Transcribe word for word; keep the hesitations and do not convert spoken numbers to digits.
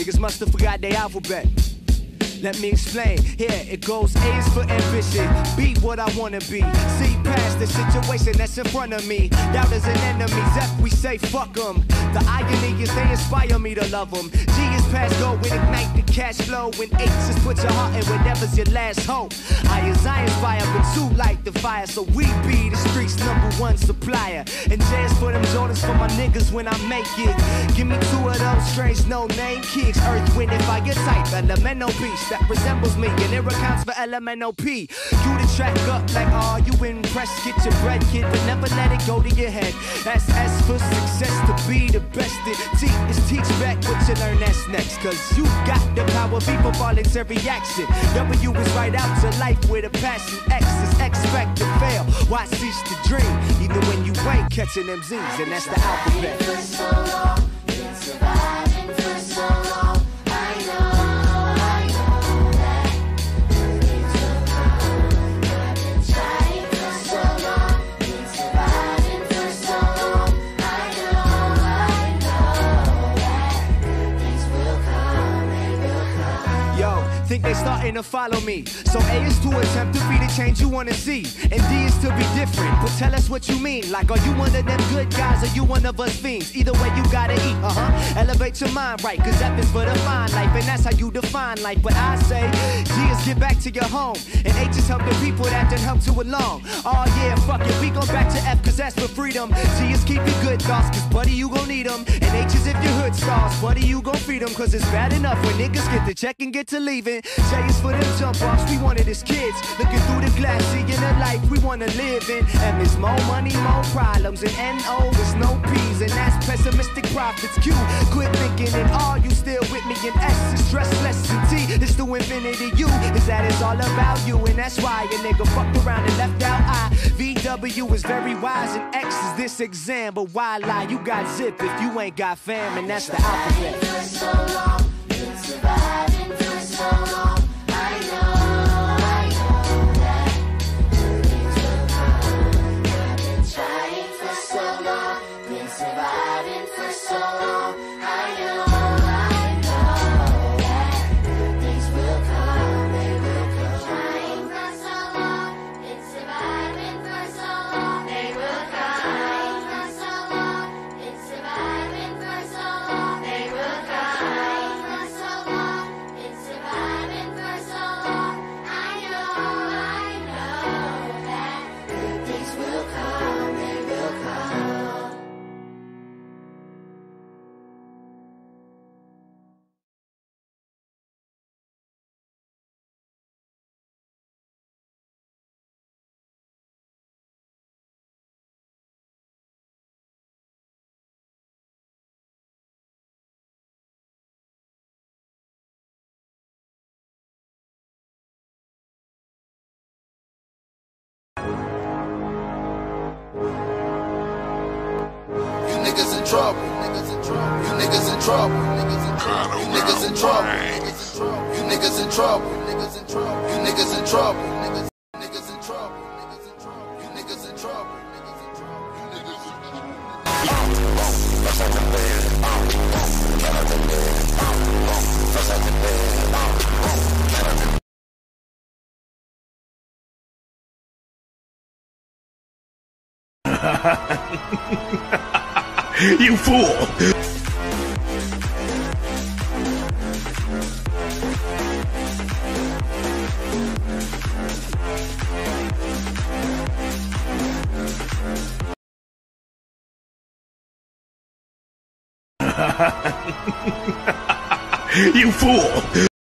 Niggas must have forgot their alphabet. Let me explain. Here it goes. A is for ambition. Be what I wanna be. See past the situation that's in front of me. Doubters and enemies. F we say fuck them. The irony is they inspire me to love them. G is past go when ignite the cash flow. When H is put your heart in whatever's your last hope. I is I inspire, but two light the fire. So we be the streets number one supplier. And J is for them Jordans for my niggas when I make it. Give me two of those strange no name kicks. Earth, wind, and fire type. Elemental beast that resembles me, and it accounts for L M N O P. You the track up like, oh, you impressed, get your bread, kid, but never let it go to your head. That's S for success, to be the best. And T is teach back what you learn, that's next. Cause you got the power, people voluntary action. W is right out to life with a passion. X is expect to fail, why cease to dream? Even when you ain't catching them Z's, and that's the alphabet. For so long, been surviving for so long, I know. Think they starting to follow me. So A is to attempt to be the change you wanna see, and D is to be different. But tell us what you mean. Like, are you one of them good guys, or you one of us fiends? Either way, you gotta eat. Uh huh. Elevate your mind, right? Cause F is for the fine life, and that's how you define life. But I say G is get back to your home, and H is help the people that done help to along. Oh yeah, fuck it, we go back to F, cause that's for freedom. G is keep your good thoughts, cause buddy, you gon' need them. And H is if your hood stars, buddy, you gon' feed them. Cause it's bad enough when niggas get the check and get to leaving. J is for them jump offs, we wanted as kids. Looking through the glass, seeing the life we wanna live in. M is more money, more problems. And N O is no P's, and that's pessimistic profits. Q, quit thinking, and R, you still with me. And S is stress less, and T is to infinity. U is that it's all about you, and that's why a nigga fucked around and left out I. V W is very wise, and X is this exam. But why lie? You got zip if you ain't got fam, and that's the alphabet. For so long, been surviving for so long. I know, I know that good things will come. I've been trying for so long, been surviving for so long. I know, I know that good things will come, they will come. Trying for so long, been surviving for so long. They will come. Trying for so long, been surviving for so long. They will come. Trying for so long, been surviving for so long. I know, I know that good things will come, they will come. You niggas in trouble. You niggas in trouble. You niggas in trouble. You niggas in trouble. You niggas in trouble. You niggas in trouble. Niggas in trouble. You niggas in trouble. You fool! You fool!